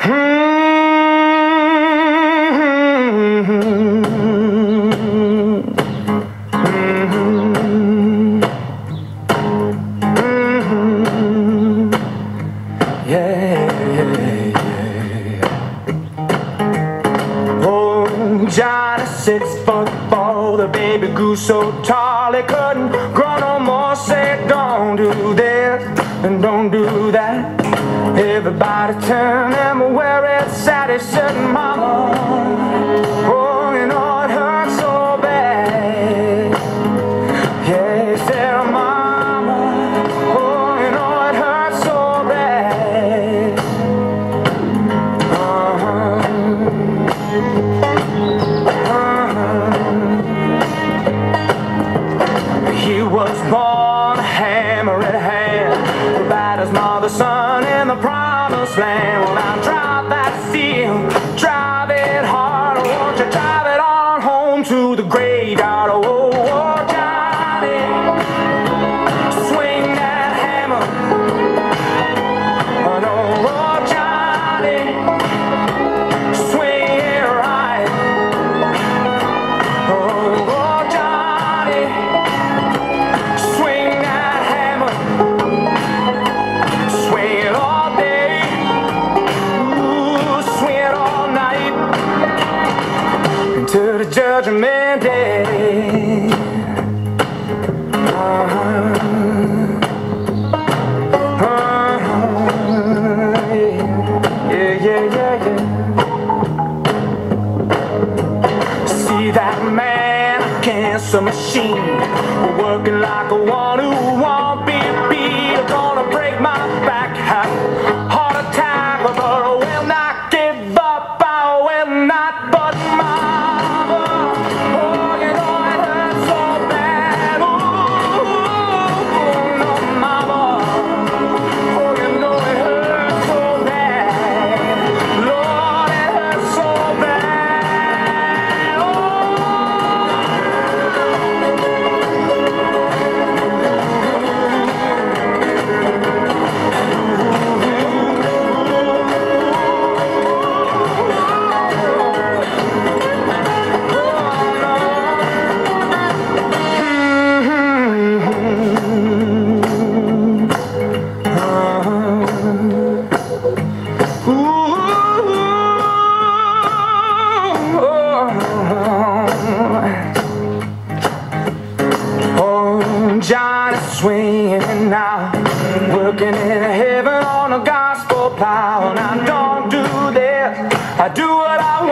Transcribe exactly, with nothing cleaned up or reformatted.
Johnny, six foot four, the baby grew so tall he couldn't grow no more. Said don't do this and don't do that. Everybody turned him where it sat. He said, Mama, oh, you know it hurts so bad. Yeah, he said, Mama, oh, you know it hurts so bad. Uh-huh. He was born a hammer in hand, about his mother's son in the promised land. Well, now drive that steel, drive it hard. Won't you drive it on home to the graveyard? Oh, oh, Johnny, swing that hammer. Oh, no, oh, Johnny, swing it right. Oh, oh, Johnny, swing that hammer. Swing it all day, ooh, swing it all night, until the judgment day. Uh-huh. Uh-huh. Yeah, yeah, yeah, yeah. See that man against a machine, working like a one who won't be beat. Gonna break my back, have heart attack, but I will not give up. I will not, but Mama, oh, you know it hurts so bad. Ooh, no, Mama, oh, you know it hurts so bad. Lord, it hurts so bad. Oh. Johnny swinging now, working in heaven on a gospel plow. And I don't do this, I do what I